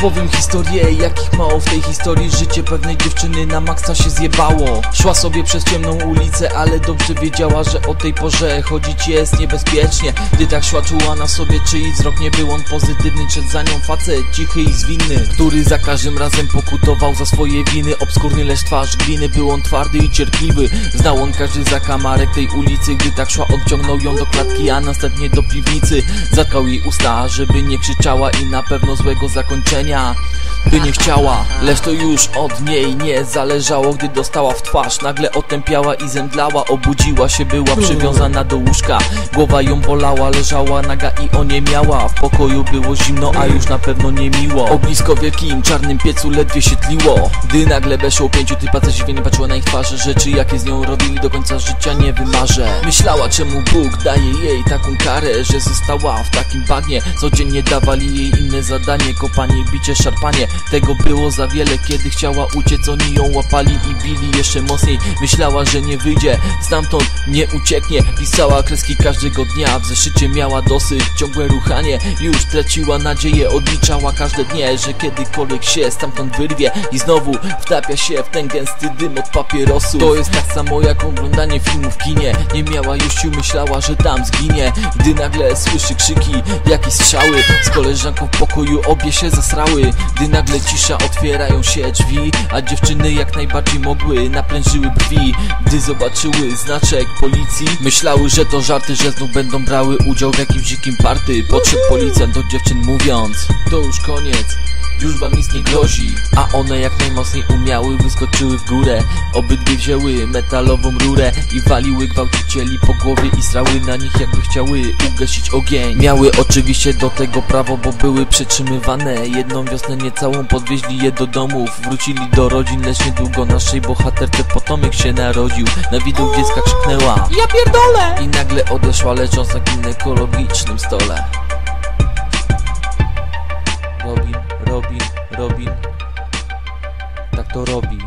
Opowiem historię, jakich mało w tej historii. Życie pewnej dziewczyny na maksa się zjebało. Szła sobie przez ciemną ulicę, ale dobrze wiedziała, że o tej porze chodzić jest niebezpiecznie. Gdy tak szła, czuła na sobie czyjś wzrok. Nie był on pozytywny, szedł za nią facet cichy i zwinny, który za każdym razem pokutował za swoje winy. Obskurny lecz twarz gliny, był on twardy i cierpliwy. Znał on każdy zakamarek tej ulicy. Gdy tak szła, odciągnął ją do klatki, a następnie do piwnicy. Zatkał jej usta, żeby nie krzyczała i na pewno złego zakończenia by nie chciała. Lecz to już od niej nie zależało. Gdy dostała w twarz, nagle otępiała i zemdlała. Obudziła się, była przywiązana do łóżka. Głowa ją bolała, leżała naga i oniemiała. W pokoju było zimno, a już na pewno nie miło. Ognisko w wielkim czarnym piecu ledwie się tliło. Gdy nagle weszło 5 typa, zdziwienie patrzyła na ich twarze. Rzeczy jakie z nią robili, do końca życia nie wymarzę. Myślała, czemu Bóg daje jej taką karę, że została w takim bagnie. Codziennie dawali jej inne zadanie: kopanie, bicie, szarpanie. Tego było za wiele, kiedy chciała uciec, oni ją łapali i bili jeszcze mocniej. Myślała, że nie wyjdzie, stamtąd nie ucieknie. Pisała kreski każdego dnia, w zeszycie miała dosyć, ciągłe ruchanie. Już traciła nadzieję, odliczała każde dnie, że kiedykolwiek się stamtąd wyrwie i znowu wtapia się w ten gęsty dym od papierosu. To jest tak samo jak oglądanie filmu w kinie. Nie miała już sił, myślała, że tam zginie, gdy nagle słyszy krzyki, jakieś strzały. Z koleżanką w pokoju obie się zasrały. Gdy nagle cisza, otwierają się drzwi, a dziewczyny jak najbardziej mogły naprężyły brwi. Gdy zobaczyły znaczek policji, myślały, że to żarty, że znów będą brały udział w jakimś dzikim party. Podszedł policjant do dziewczyn mówiąc: to już koniec, już wam nic nie grozi. A one jak najmocniej umiały, wyskoczyły w górę. Obydwie wzięły metalową rurę i waliły gwałcicieli po głowie i srały na nich, jakby chciały ugasić ogień. Miały oczywiście do tego prawo, bo były przetrzymywane. Jedną wiosnę niecałą podwieźli je do domów. Wrócili do rodzin, lecz niedługo naszej bohaterce potomek się narodził. Na widok dziecka krzyknęła: ja pierdolę! I nagle odeszła, leżąc na ginekologicznym stole. Robin, tak to robi.